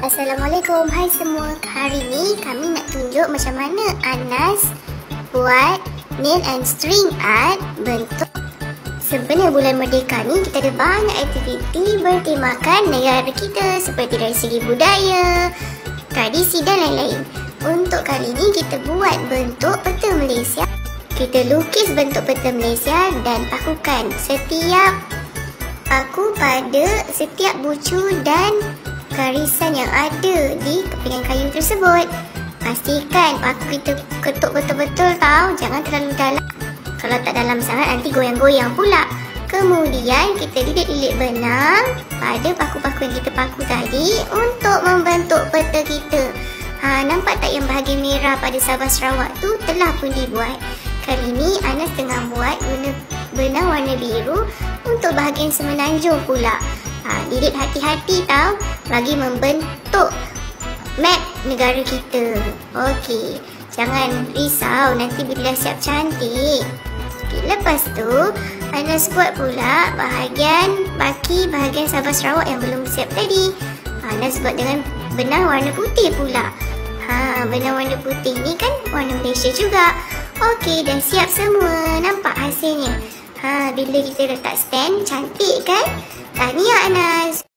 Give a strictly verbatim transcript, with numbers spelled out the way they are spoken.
Assalamualaikum, hai semua. Hari ni kami nak tunjuk macam mana Anas buat nail and string art bentuk. Sebenarnya bulan Merdeka ni kita ada banyak aktiviti bertemakan negara kita seperti dari segi budaya, tradisi dan lain-lain. Untuk kali ni kita buat bentuk peta Malaysia. Kita lukis bentuk peta Malaysia dan pakukan setiap paku pada setiap bucu dan garisan yang ada di kepingan kayu tersebut. Pastikan paku kita ketuk betul-betul tau, jangan terlalu dalam. Kalau tak dalam sangat nanti goyang-goyang pula. Kemudian kita lilit-lilit benang pada paku-paku yang kita paku tadi untuk membentuk peta kita. Ha, nampak tak yang bahagian merah pada Sabah Sarawak tu telah pun dibuat. Kali ni Anas tengah buat guna benang warna biru untuk bahagian semenanjung pula. Ha, lilit hati-hati tau bagi membentuk map negara kita. Okey, jangan risau nanti bila dah siap cantik. Okay, lepas tu Anas buat pula bahagian baki bahagian Sabah Sarawak yang belum siap tadi. Anas buat dengan benang warna putih pula. Ha, benang warna putih ni kan warna Malaysia juga. Okey, dah siap semua. Nampak hasilnya? Ha, bila kita letak stand, cantik kan? Tahniah Anas.